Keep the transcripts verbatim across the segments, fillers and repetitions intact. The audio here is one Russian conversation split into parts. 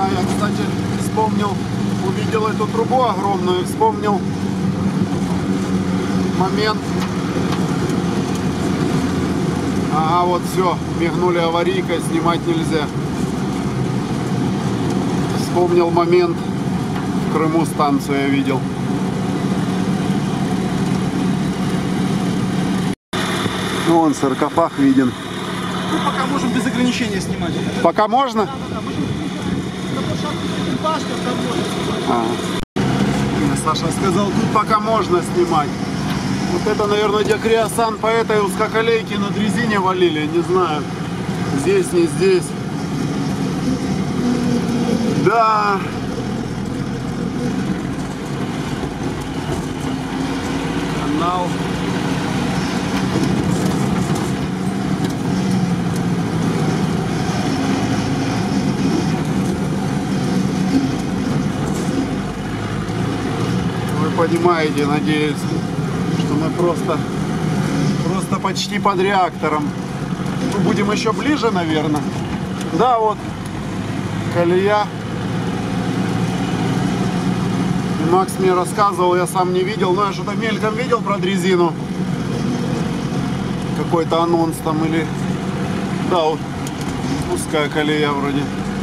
Да, я, кстати, вспомнил, увидел эту трубу огромную, вспомнил момент. Ага, вот все, мигнули аварийкой, снимать нельзя. Вспомнил момент, в Крыму станцию я видел. Ну, вон саркофаг виден. Ну, пока можем без ограничения снимать. Пока можно? Да, да, да. Можем на площадке башни, там можно А. снимать. Саша сказал, тут пока можно снимать. Вот это, наверное, где Криосан по этой узкоколейке на дрезине валили, не знаю. Здесь, не здесь. Да. Канал. Вы понимаете, надеюсь, что мы просто, просто почти под реактором. Мы будем еще ближе, наверное. Да, вот колея. И Макс мне рассказывал, я сам не видел, но я что-то мельком видел про дрезину. Какой-то анонс там или... Да, вот узкая колея вроде.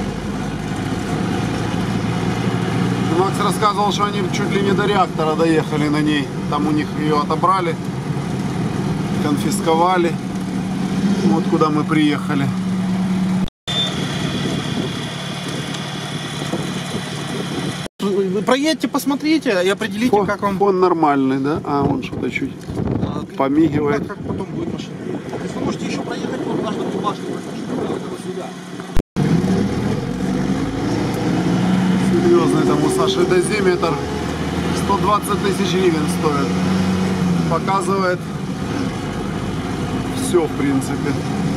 И Макс рассказывал, что они чуть ли не до реактора доехали на ней. Там у них ее отобрали, конфисковали. Вот куда мы приехали. Вы проедьте, посмотрите и определите, Фон, как вам... фон нормальный, да? А, он что-то чуть А, помигивает. Как, как потом будет машина. Если вы можете еще проехать, вот аж до башни, вот сюда. Серьезный там у Саши дозиметр. сто двадцать тысяч гривен стоит. Показывает все, в принципе.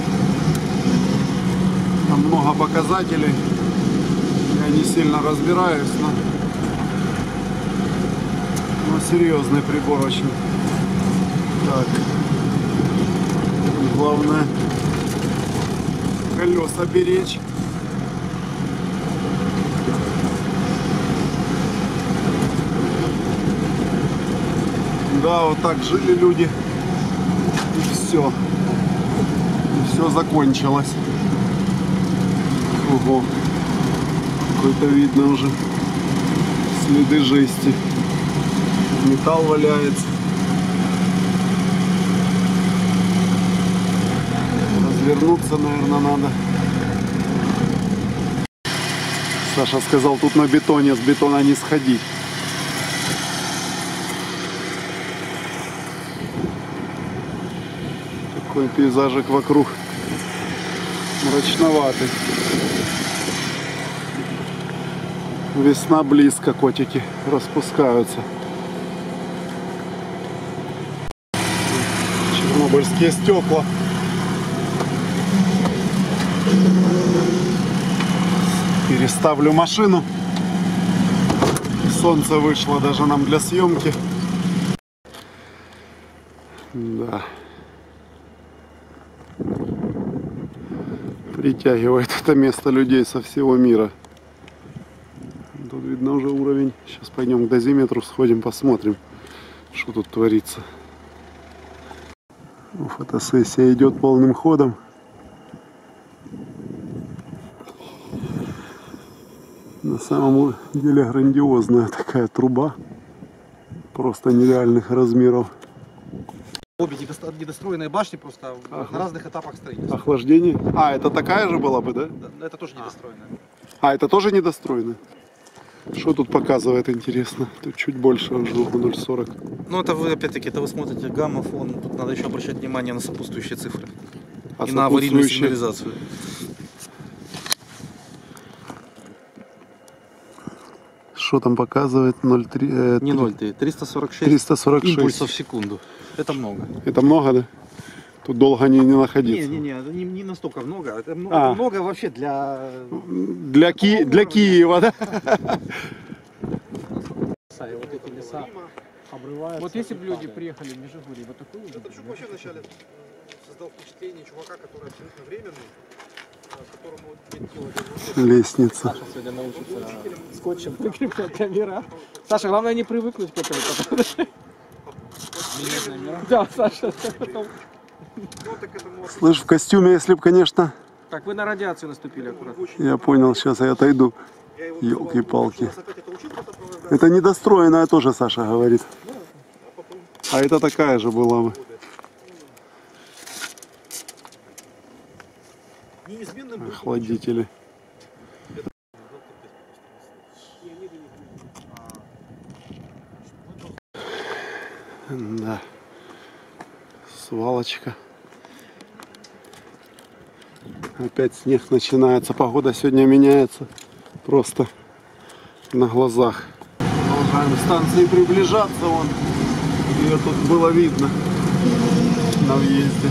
Там много показателей. Я не сильно разбираюсь, но, но серьезный прибор очень. Так. Главное колеса беречь. Да, вот так жили люди. И все. И все закончилось. Ого. Какой-то видно уже следы жести. Металл валяется. Развернуться, наверное, надо. Саша сказал, тут на бетоне, с бетона не сходить. Такой пейзажик вокруг мрачноватый. Весна близко, котики распускаются. Чернобыльские стекла. Переставлю машину. Солнце вышло даже нам для съемки. Да. Притягивает это место людей со всего мира. Тут видно уже уровень. Сейчас пойдем к дозиметру, сходим, посмотрим, что тут творится. Фотосессия идет полным ходом. На самом деле грандиозная такая труба. Просто нереальных размеров. Обе недостроенные башни просто ага. на разных этапах строительства. Охлаждение? А, это такая же была бы, да? Да, это тоже недостроенная. А, это тоже недостроенная? Что тут показывает, интересно? Тут чуть больше уже ноль сорок. Ну это вы опять-таки, это вы смотрите гамма, фон. Тут надо еще обращать внимание на сопутствующие цифры. А и на аварийную сигнализацию. Что там показывает? ноль три, э, Не ноль три, триста сорок шесть, триста сорок шесть импульсов в секунду. Это много. Это много, да? Тут долго не, не находиться. Не, не, не, не, не настолько много. Это, это а. много вообще для... Для, Ки... для Киева, да? Вот эти леса обрываются. Вот если бы люди приехали в Межигорье, вот такой уже... Это вообще вначале создал впечатление чувака, который абсолютно временный, которому лестница. Саша сегодня научится скотчем прикреплять камера. Саша, главное не привыкнуть к этому. Да, Саша. Слышь, в костюме, если бы, конечно... Так, вы на радиацию наступили аккуратно. Я понял, сейчас я отойду. Ёлки-палки. Это недостроенная тоже, Саша говорит. А это такая же была бы. Охладители. Да. Свалочка. Опять снег начинается. Погода сегодня меняется просто на глазах. Продолжаем к станции приближаться. Вон. Ее тут было видно на въезде.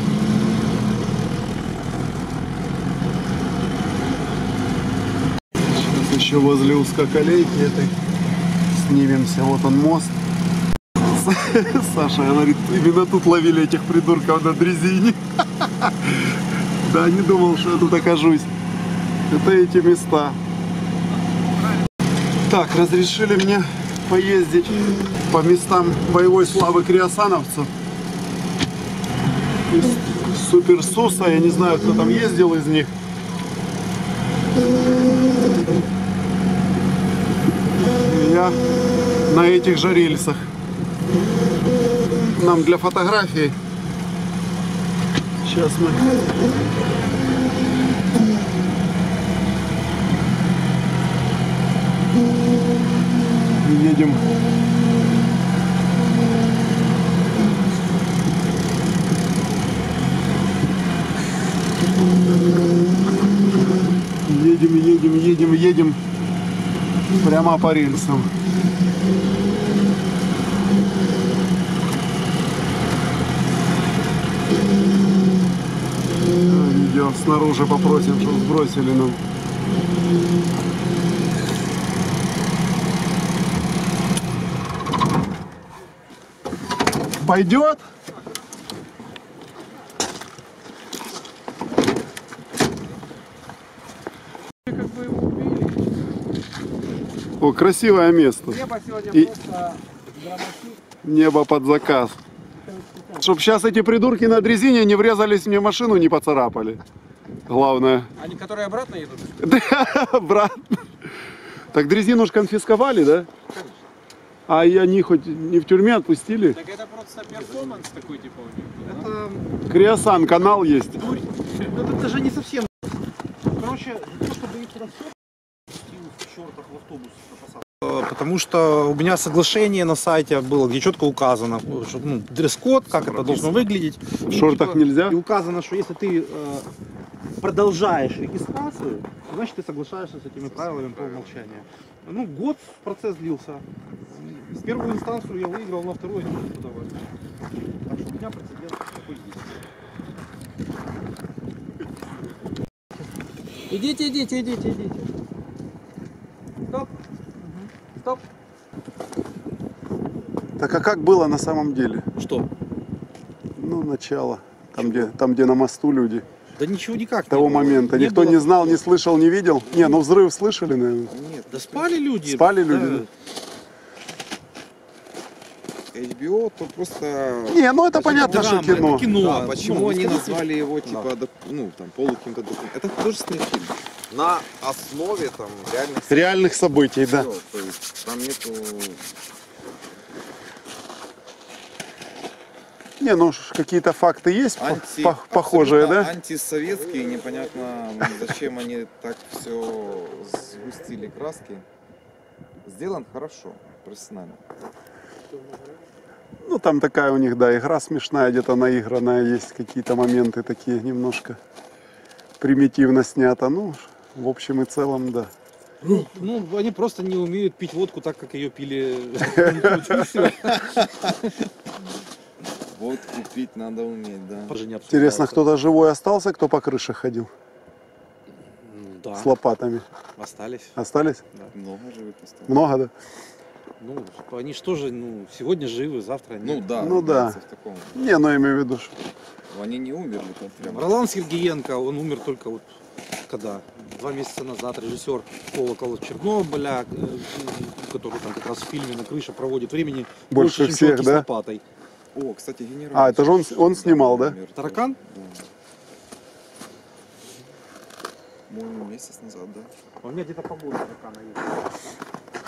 Сейчас еще возле узкоколейки этой снимемся. Вот он мост. Саша говорит, именно тут ловили этих придурков на дрезине. Да, не думал, что я тут окажусь. Это эти места. Так, разрешили мне поездить по местам боевой славы криосановцев. Из Супер Суса, я не знаю, кто там ездил из них. Я на этих же рельсах. Нам для фотографий. Сейчас мы едем. Едем, едем, едем, едем прямо по рельсам. Видео снаружи попросим, чтобы сбросили нам. Пойдет? Как бы его убили. О, красивое место. Небо сегодня И... просто драматично. Небо под заказ. Чтоб сейчас эти придурки на дрезине не врезались мне в машину, не поцарапали. Главное. Они, которые обратно едут? Да, брат. Так дрезину ж конфисковали, да? А и они хоть не в тюрьме отпустили? Так это просто перформанс такой, типа, у них. Это... Криосан канал есть. Ну, это же не совсем. Короче, для того, чтобы их туда в чертах в автобус посадить. Потому что у меня соглашение на сайте было, где четко указано, что, ну, дресс-код, как это должно выглядеть. В шортах типа, нельзя? И указано, что если ты э, продолжаешь регистрацию, значит ты соглашаешься с этими правилами по умолчанию. Ну, год процесс длился. С первую инстанцию я выиграл, на вторую не буду подавать. Так что у меня прецедент такой есть. Идите, идите, идите, идите. Стоп. Стоп. Так а как было на самом деле? Что? Ну, начало. Там, где, там, где на мосту люди. Да ничего никак. Того не было. момента. Не Никто было. не знал, не слышал, не видел. Не, ну взрыв слышали, наверное. Нет, да спали люди. Спали люди, да. эйч би о, то просто... Не, ну это понятно, драма, что кино. это кино. Да, почему Ну, они скажите. назвали его типа, доп- ну, там, полу каким-то документом. Это художественный фильм. На основе там реальных Реальных событий, да. всё, то есть там нету... Не, ну ж какие-то факты есть по- Анти... по- похожие, абсолютно да? антисоветские, непонятно зачем они так все сгустили краски. Сделан хорошо, профессионально. Ну там такая у них, да, игра смешная, где-то наигранная, есть какие-то моменты такие немножко примитивно снято. Ну, в общем и целом, да. Ну, они просто не умеют пить водку так, как ее пили. Вот купить надо уметь, да. Интересно, кто-то живой остался, кто по крыше ходил Да, с лопатами? остались. Остались? Много живых осталось. Много, да? Ну, они что же, ну, сегодня живы, завтра Ну нет. да, Ну да. имеется в таком. Не, ну имею в виду, что... Они не умерли там прям. Ролан Сергеенко, он умер только вот когда два месяца назад режиссер «Колокол Чернобыля», э, который там как раз в фильме «На крыше» проводит времени Больше чем всех, «Чуваки с да? лопатой». О, кстати, генерал. А, это же он, он снимал, да? Например, Таракан? Да. По-моему, месяц назад, да. У меня где-то побольше «Таракана» есть.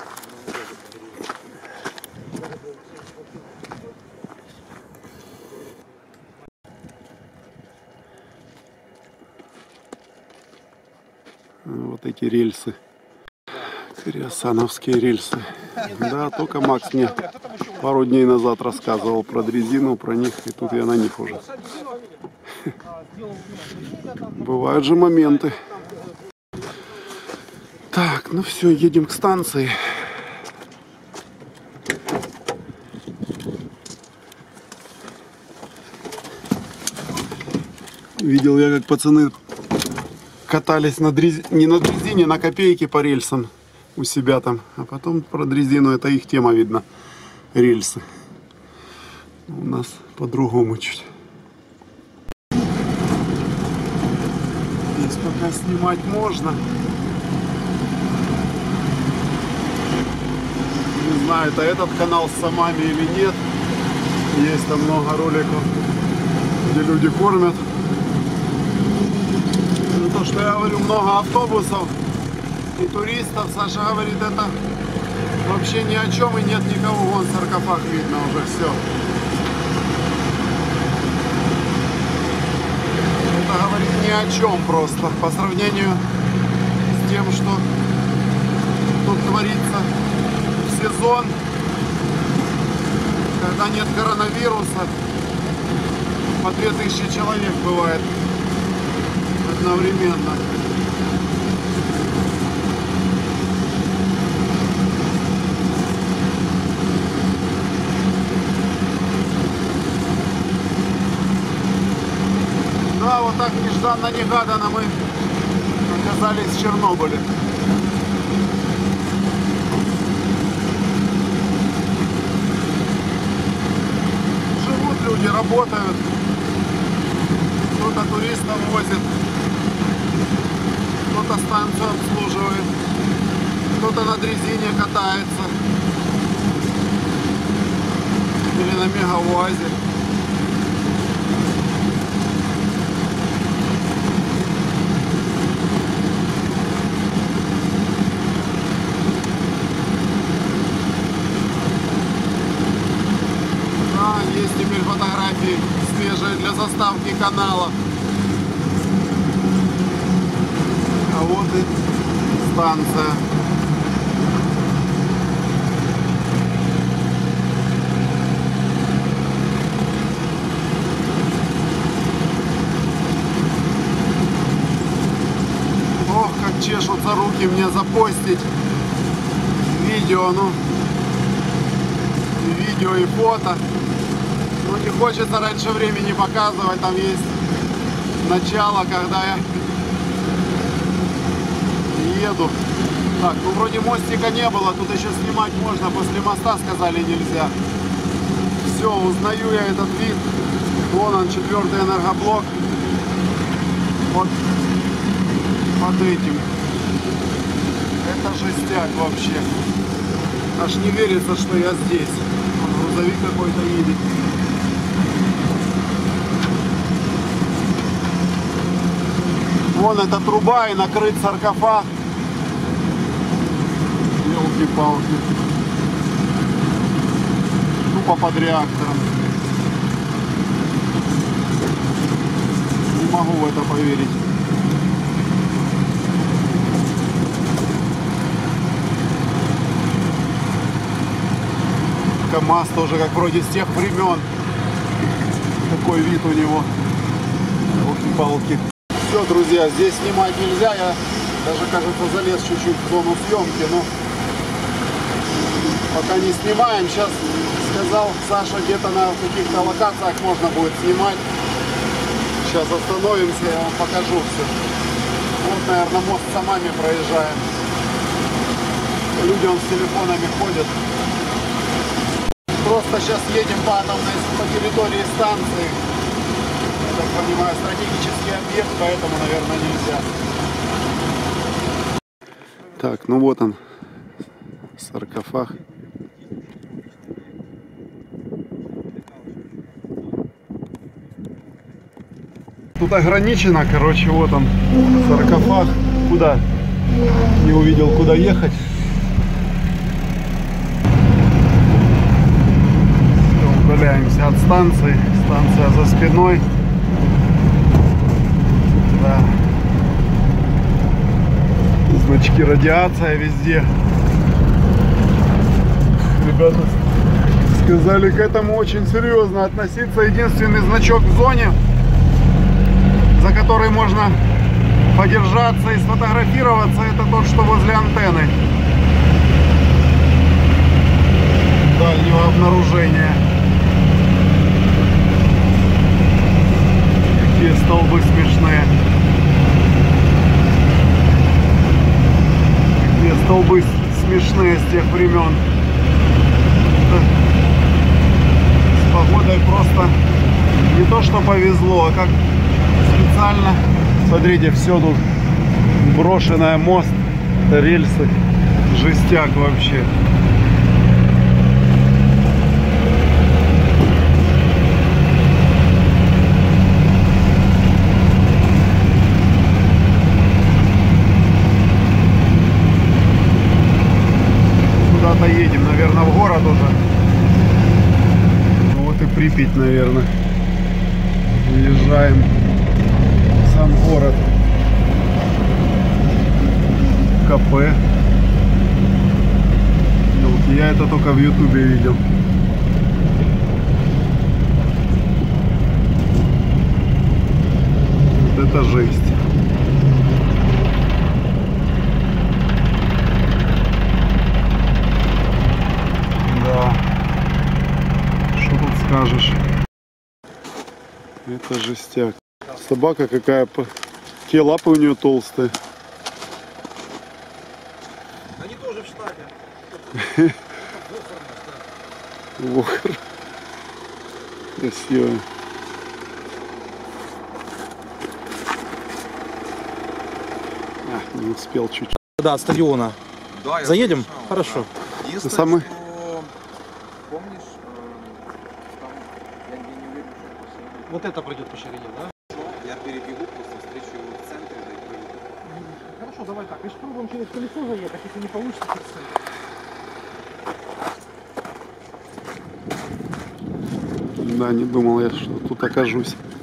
Вот эти рельсы. Кирьясановские рельсы. Да, только Макс мне пару дней назад рассказывал про дрезину, про них, и тут я на них уже. Бывают же моменты. Так, ну все, едем к станции. Видел я, как пацаны катались на дрез... не на дрезине, на копейке по рельсам у себя там. А потом про дрезину, это их тема, видно, рельсы. У нас по-другому чуть. Здесь пока снимать можно. Не знаю, это этот канал с самами или нет. Есть там много роликов, где люди кормят. Ну, то, что я говорю, много автобусов и туристов, Саша говорит, это вообще ни о чем и нет никого. Вон саркофаг видно уже, все. Это говорит ни о чем просто по сравнению с тем, что тут творится в сезон, когда нет коронавируса. По две тысячи человек бывает одновременно. Да, вот так нежданно-негаданно мы оказались в Чернобыле. Живут люди, работают. Кто-то туристов возит, кто-то станцию обслуживает, кто-то на дрезине катается или на мегауазе. Да, есть теперь фотографии свежие для заставки канала. А вот и станция. Ох, как чешутся руки мне запостить видео, ну, и видео, и фото. Ну, не хочется раньше времени показывать, там есть начало, когда я еду. Так, ну вроде мостика не было, тут еще снимать можно, после моста сказали нельзя. Все, узнаю я этот вид. Вон он, четвертый энергоблок. Вот под этим. Это жестяк вообще. Аж не верится, что я здесь. Вон, грузовик какой-то едет. Вон эта труба и накрыт саркофаг. Елки-палки. Тупо под реактором. Не могу в это поверить. КамАЗ тоже как вроде с тех времен. Такой вид у него. Елки-палки. Все, друзья, здесь снимать нельзя. Я даже, кажется, залез чуть-чуть в зону съемки, но пока не снимаем. Сейчас сказал Саша, где-то на каких-то локациях можно будет снимать. Сейчас остановимся, я вам покажу все. Вот, наверное, мост Самами проезжаем. Люди вон с телефонами ходят. Просто сейчас едем по атомной, по территории станции. Я так понимаю, стратегический объект, поэтому, наверное, нельзя. Так, ну вот он, саркофаг. Тут ограничено, короче, вот он, саркофаг. Куда? Не увидел, куда ехать. Все, удаляемся от станции. Станция за спиной. Да. Значки радиация везде. Ребята сказали к этому очень серьезно относиться. Единственный значок в зоне, за который можно подержаться и сфотографироваться, это тот, что возле антенны дальнего обнаружения. Какие столбы смешные. Какие столбы смешные с тех времен. С погодой просто не то что повезло, а как специально. Смотрите, все тут брошенная, мост, рельсы, жестяк вообще. Куда-то едем, наверное, в город уже. Ну вот и Припять, наверное. Въезжаем в сам город. КП. Я это только в Ютубе видел. Вот это жесть. Да. Что тут скажешь? Это жестяк. Собака какая, какие лапы у нее толстые. Они тоже в штате. Вохр. Красиво. А, не успел чуть-чуть. Да, от стадиона. Да, я Заедем? слышал, Хорошо. да. Единственное, Самый- что, помнишь, э, там, я не не уверен, что по ширине. Вот это пройдет по ширине, да? Я перебегу, просто встречу его в центре, да и проведу. Хорошо, давай так. И попробуем через колесо заехать, если не получится, через центр. Да, не думал я, что тут окажусь.